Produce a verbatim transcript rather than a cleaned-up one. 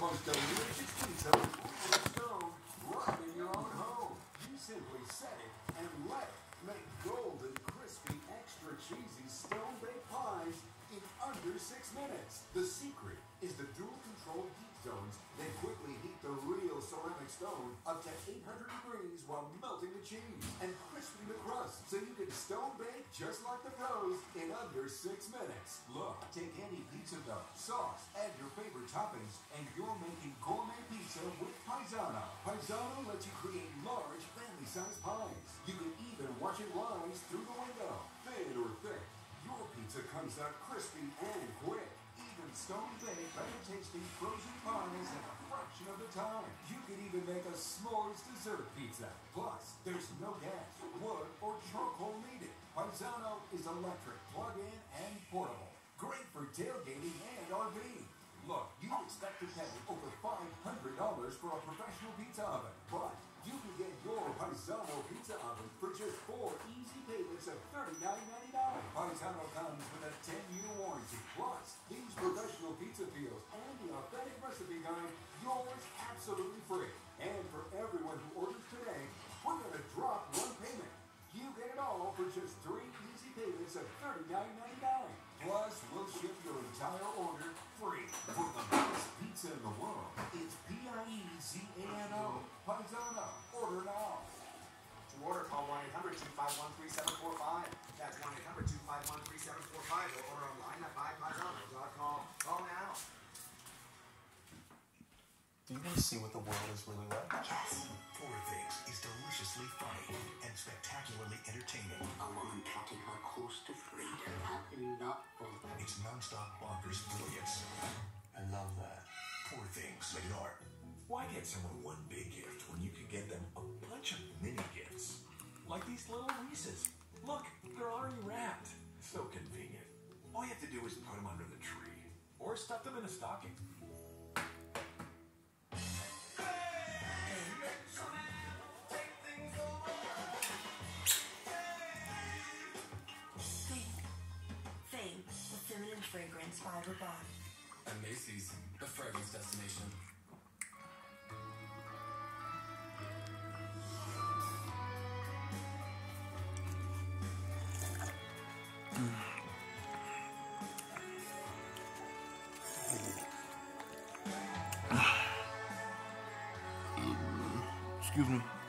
most delicious pizza with stone right in your own home. You simply set it and let it make golden, crispy, extra cheesy stone-baked pies in under six minutes. The secret is the dual-control heat zones that quickly heat the real ceramic stone up to eight hundred degrees while melting the cheese and crisping the crust, so you can stone bake just like the pros in under six minutes. Look, take any pizza dough, sauce, add your favorite toppings, and you're making gourmet pizza with Paisano. Paisano lets you create large, family-sized pies. You can even watch it rise through the window. Thin or thick, your pizza comes out crispy and quick. Even stone-baked, better-tasting frozen pies in a fraction of the time. You can even make a s'mores dessert pizza. Plus, there's no gas, wood, or charcoal needed. Paisano is electric, plug-in, and portable. Great for tailgating and RVing. Look, you expect to pay over five hundred dollars for a professional pizza oven, but you can get your Paisano pizza oven for just four easy payments of thirty-nine ninety-nine. Paisano comes with a ten-year warranty. Plus, these professional pizza peels and the authentic recipe guide, yours absolutely free. And for everyone who orders today, we're going to drop one payment. You get it all for just three easy payments of thirty-nine ninety-nine. Plus, we'll ship your entire order free. For the best pizza in the world, it's P I E Z A N O. Paisano. Order now. To order, call one eight hundred two five one three seven four five. That's one eight hundred two five one three seven four five. Or order online at buy paisano dot com. Call now. Do you want to see what the world is really like? Yes. Poor Things is deliciously funny and spectacularly entertaining. A woman cutting her close to freedom. Not full. It's non-stop bonkers brilliance. I love that. Poor Things. Rated R. Why get someone one big gift when you can get them a bunch of mini gifts? Like these little Reese's. Look, they're already wrapped. So convenient. All you have to do is put them under the tree. Or stuff them in a stocking. Fame, the feminine fragrance by Rabanne. And Macy's, the fragrance destination. Excuse me.